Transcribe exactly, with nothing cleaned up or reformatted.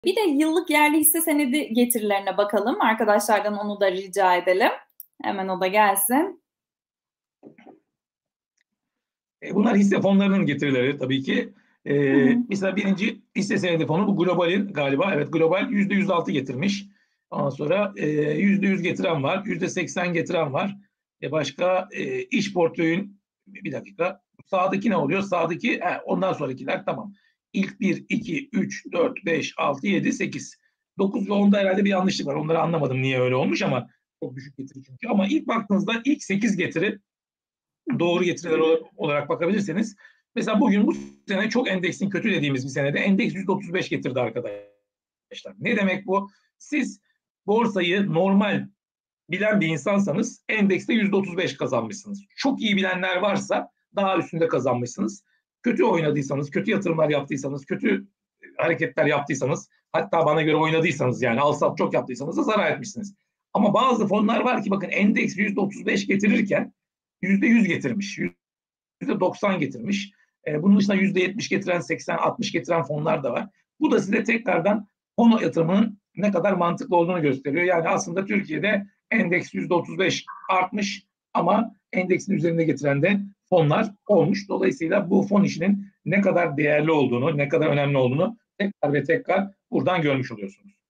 Bir de yıllık yerli hisse senedi getirilerine bakalım. Arkadaşlardan onu da rica edelim. Hemen o da gelsin. Bunlar hisse fonlarının getirileri tabii ki. Ee, Hı hı. mesela birinci hisse senedi fonu bu Global'in galiba. Evet, Global yüzde yüz altı getirmiş. Ondan sonra e, yüzde yüz getiren var. yüzde seksen getiren var. E başka e, iş portföyün bir dakika. Sağdaki ne oluyor? Sağdaki he, ondan sonrakiler tamam. İlk bir, iki, üç, dört, beş, altı, yedi, sekiz. dokuz ve onda herhalde bir yanlışlık var. Onları anlamadım niye öyle olmuş ama çok düşük getiri çünkü. Ama ilk baktığınızda ilk sekiz getiri doğru getiriler olarak bakabilirseniz. Mesela bugün bu sene çok endeksin kötü dediğimiz bir senede endeks yüzde otuz beş getirdi arkadaşlar. Ne demek bu? Siz borsayı normal bilen bir insansanız endekste yüzde otuz beş kazanmışsınız. Çok iyi bilenler varsa daha üstünde kazanmışsınız. Kötü oynadıysanız, kötü yatırımlar yaptıysanız, kötü hareketler yaptıysanız, hatta bana göre oynadıysanız yani al sat çok yaptıysanız da zarar etmişsiniz. Ama bazı fonlar var ki bakın endeks yüzde otuz beş getirirken yüzde yüz getirmiş, yüzde doksan getirmiş. Bunun dışında yüzde yetmiş getiren, seksen, altmış getiren fonlar da var. Bu da size tekrardan fon yatırımının ne kadar mantıklı olduğunu gösteriyor. Yani aslında Türkiye'de endeks yüzde otuz beş artmış ama endeksin üzerinde getiren de fonlar olmuş. Dolayısıyla bu fon işinin ne kadar değerli olduğunu, ne kadar önemli olduğunu tekrar ve tekrar buradan görmüş oluyorsunuz.